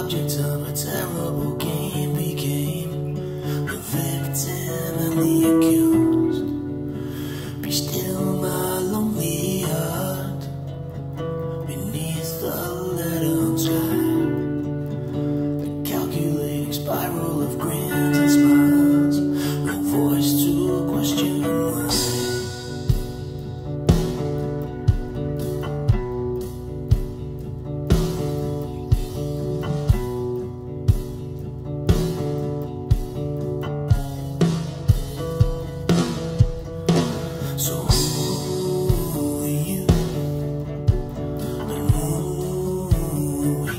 subject of a terrible game, became the victim and the accused. Be still, my lonely heart, beneath the let-down sky. The calculating spiral of grins and smiles, no voice to question why. So who are you, and who are we?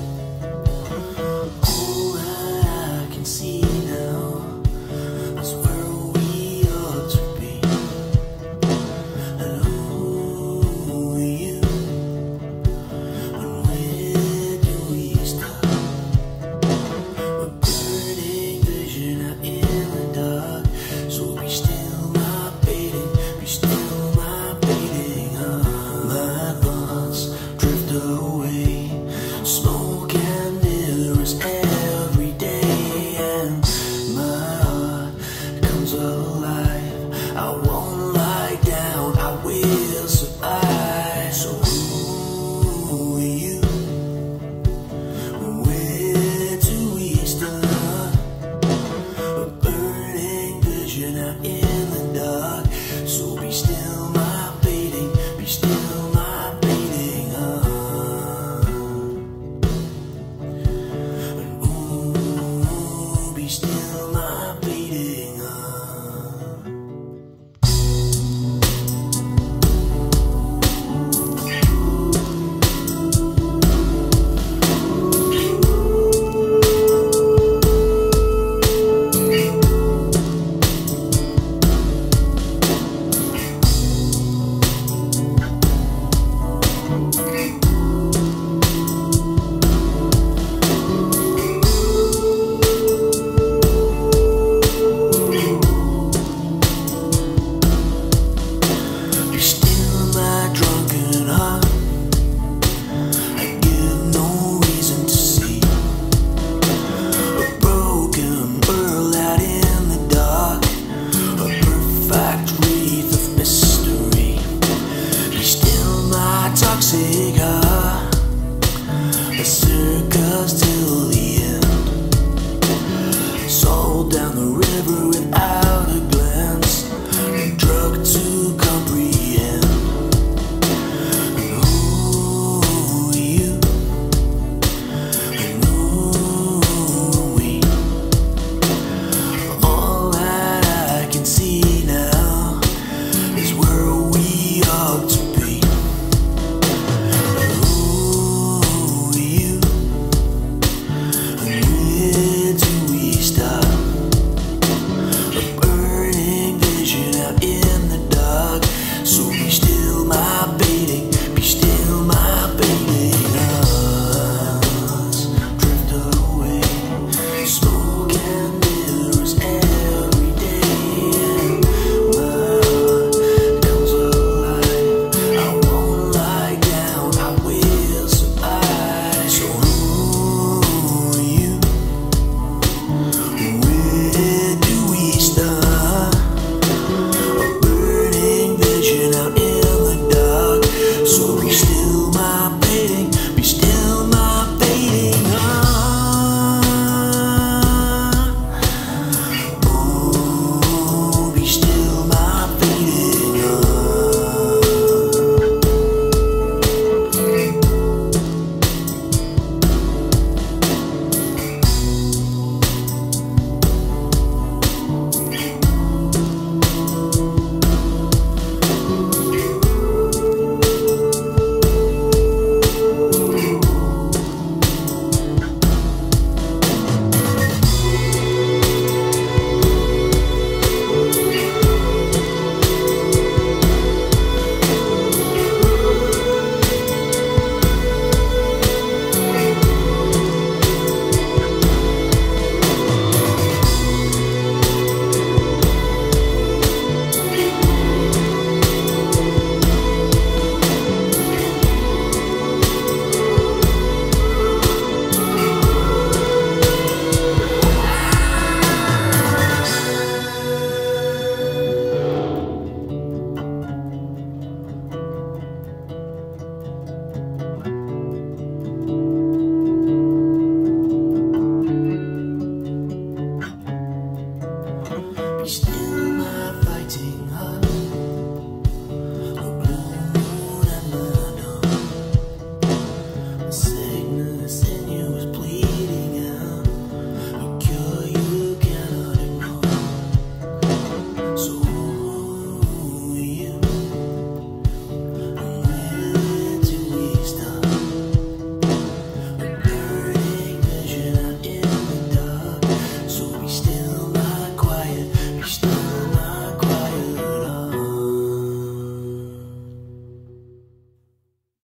All I can see now is where we ought to be. And who are you, and where do we stop? We're burning vision out in the dark, so be still, my fading, be still, my fading. My thoughts drift away, smoke and mirrors every day, and my heart comes alive. I won't lie down, I will survive. So who are you? Where do we start? A burning vision out in the dark, so be still, my fading, be still, my fading. And ooh, be still, my fading. Be still, my drunken heart, I give no reason to see a broken world out in the dark, a perfect wreath of mystery. Be still, my toxic heart, a circus till the end.